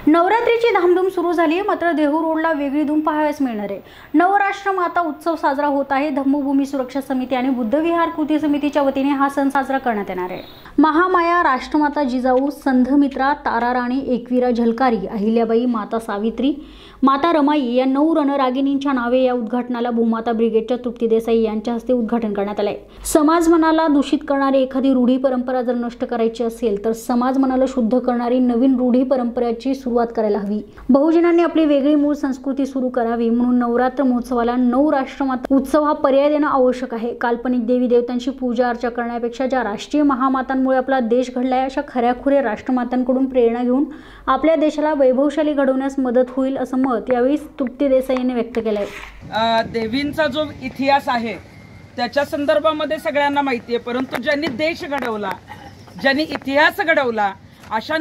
नवरात्रीची धामधूम सुरू झाली आहे, मात्र देहू रोडला वेगळी धूम पाहावयास मिळणार आहे। नवराष्ट्र माता उत्सव साजरा होत आहे। धम्मभूमी सुरक्षा समिती आणि बुद्धविहार कृती समितीच्या वतीने हा सण साजरा करण्यात येणार आहे। महामाया, राष्ट्रमाता जिजाऊ, संधमित्रा, ताराराणी, एकवीरा झलकारी, अहिल्याबाई, माता सावित्री, माता रमाई या 9 रणरागिणींच्या नावे या उद्घाटनाला भूमाता ब्रिगेडच्या तृप्ती देसाई यांच्या हस्ते उद्घाटन करण्यात आले। समाज मनाला दूषित करणारी एखादी रूढी परंपरा जर नष्ट करायची असेल तर समाज मनाला शुद्ध करणारी नवीन रूढी परंपरेची सुरुवात करायला हवी। बहुजनांनी आपली वेगळी मूळ संस्कृती सुरू करावी म्हणून नवरात्र महोत्सवाला 9 राष्ट्रमाता उत्सव हा पर्याय देणं आवश्यक आहे। काल्पनिक देवी देवतांची पूजा अर्चा करण्यापेक्षा ज्या राष्ट्रीय महामातांमुळे आपला देश घडलाय अशा खऱ्याखुऱ्या राष्ट्रमातांकडून प्रेरणा घेऊन आपल्या देशाला वैभवशाली घडवण्यास मदत होईल असं मत यावेळी तृप्ती देसाई यांनी व्यक्त केलंय। देवींचा जो इतिहास आहे त्याच्या संदर्भामध्ये सगळ्यांना माहिती आहे, परंतु ज्यांनी देश घडवला, ज्यांनी इतिहास घडवला अशा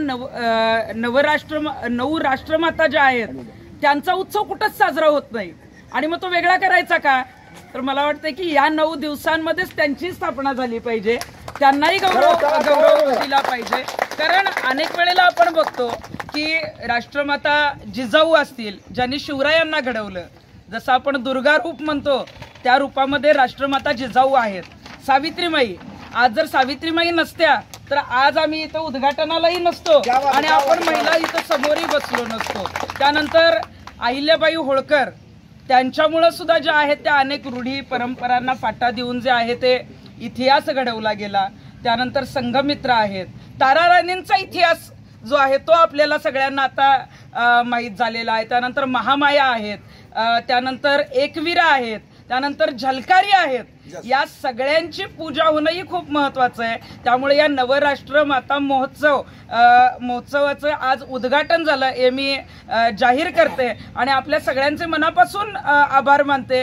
9 राष्ट्रमाता ज्या आहेत त्यांचा उत्सव कुठंच साजरा होत नाही आणि मग तो वेगळा करायचा का? तर मला वाटतं की या 9 दिवसांमध्येच त्यांची स्थापना झाली पाहिजे, त्यांनाही गौरव दिला पाहिजे। कारण अनेक वेळेला आपण बघतो की राष्ट्रमाता जिजाऊ असतील ज्यांनी शिवरायांना घडवलं, जसं आपण दुर्गा रूप म्हणतो त्या रूपामध्ये राष्ट्रमाता जिजाऊ आहेत। सावित्रीमाई, आज जर सावित्रीमाई नसत्या तर आज आम्ही इथं उद्घाटनालाही नसतो आणि आपण महिला इथं समोरही बसलो नसतो। त्यानंतर अहिल्याबाई होळकर, त्यांच्यामुळे सुद्धा जे आहेत त्या अनेक रूढी परंपरांना फाटा देऊन जे आहे ते इतिहास घडवला गेला। त्यानंतर संघमित्रा आहेत, ताराराणींचा इतिहास जो आहे तो आपल्याला सगळ्यांना आता माहीत झालेला आहे। त्यानंतर महामाया आहेत, त्यानंतर एकवीरा आहेत, त्यानंतर झलकारी आहेत। या सगळ्यांची पूजा होणं ही खूप महत्त्वाचं आहे। त्यामुळे या नवराष्ट्र माता महोत्सवाचं आज उद्घाटन झालं हे मी जाहीर करते आणि आपल्या सगळ्यांचे मनापासून आभार मानते।